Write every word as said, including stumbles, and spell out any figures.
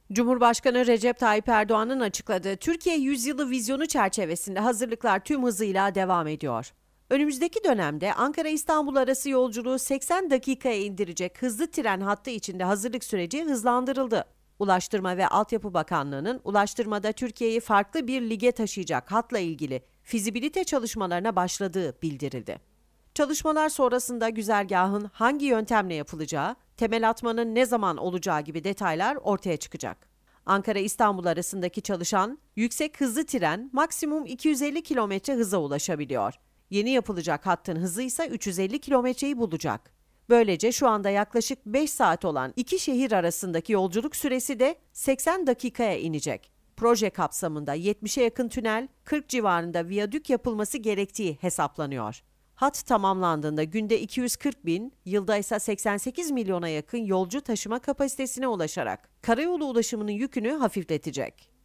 Cumhurbaşkanı Recep Tayyip Erdoğan'ın açıkladığı Türkiye Yüzyılı vizyonu çerçevesinde hazırlıklar tüm hızıyla devam ediyor. Önümüzdeki dönemde Ankara-İstanbul arası yolculuğu seksen dakikaya indirecek hızlı tren hattı içinde hazırlık süreci hızlandırıldı. Ulaştırma ve Altyapı Bakanlığı'nın ulaştırmada Türkiye'yi farklı bir lige taşıyacak hatla ilgili fizibilite çalışmalarına başladığı bildirildi. Çalışmalar sonrasında güzergahın hangi yöntemle yapılacağı, temel atmanın ne zaman olacağı gibi detaylar ortaya çıkacak. Ankara-İstanbul arasındaki çalışan yüksek hızlı tren maksimum iki yüz elli kilometre hıza ulaşabiliyor. Yeni yapılacak hattın hızı ise üç yüz elli kilometreyi bulacak. Böylece şu anda yaklaşık beş saat olan iki şehir arasındaki yolculuk süresi de seksen dakikaya inecek. Proje kapsamında yetmişe yakın tünel, kırk civarında viyadük yapılması gerektiği hesaplanıyor. Hat tamamlandığında günde iki yüz kırk bin, yılda ise seksen sekiz milyona yakın yolcu taşıma kapasitesine ulaşarak karayolu ulaşımının yükünü hafifletecek.